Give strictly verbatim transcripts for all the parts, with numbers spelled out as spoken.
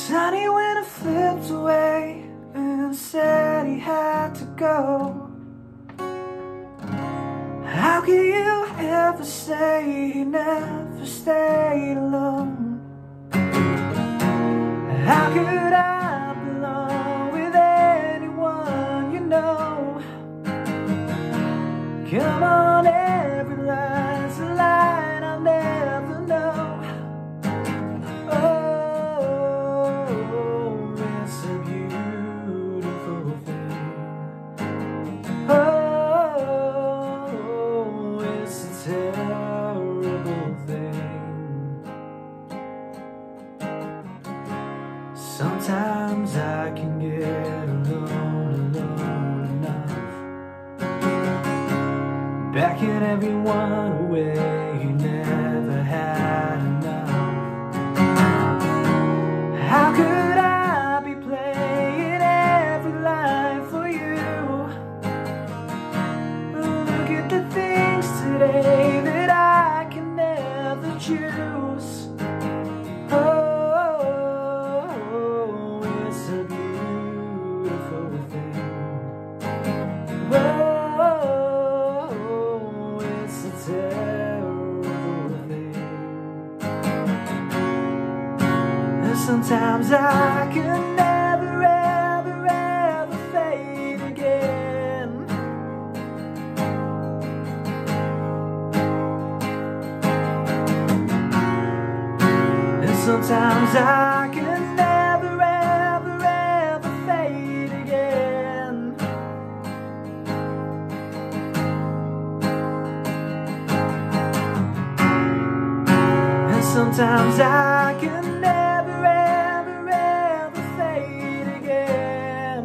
Sunny winter flipped away and said he had to go. How could you ever say he never stayed alone? How could I belong with anyone you know? Come on, every line's a line I'll never know. Oh, it's a beautiful thing. Oh, it's a terrible thing. Sometimes I can get alone, alone enough, backing everyone away, you never had enough. How could I be playing every line for you? Look at the things today that I can never choose. Oh, it's a beautiful thing. Oh, it's a terrible thing. And sometimes I can never, ever, ever fade again. And sometimes I can never, ever, ever fade again. Sometimes I can never, ever, ever fade again.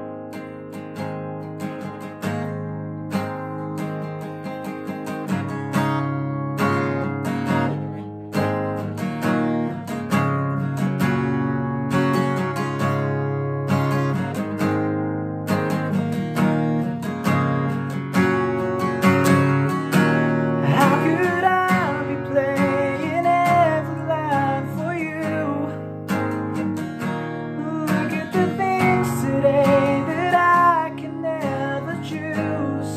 How could I be playing every line for you? Look at the things today that I can never choose.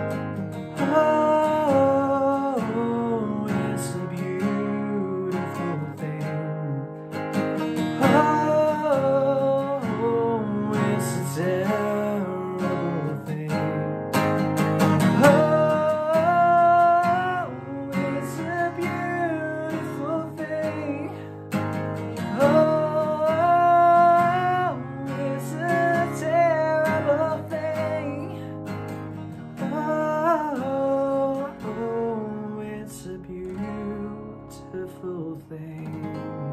Oh, it's a beautiful thing. Oh, it's a terrible thing. Oh, it's a beautiful thing. Oh, it's a terrible thing. Oh, it's a beautiful thing.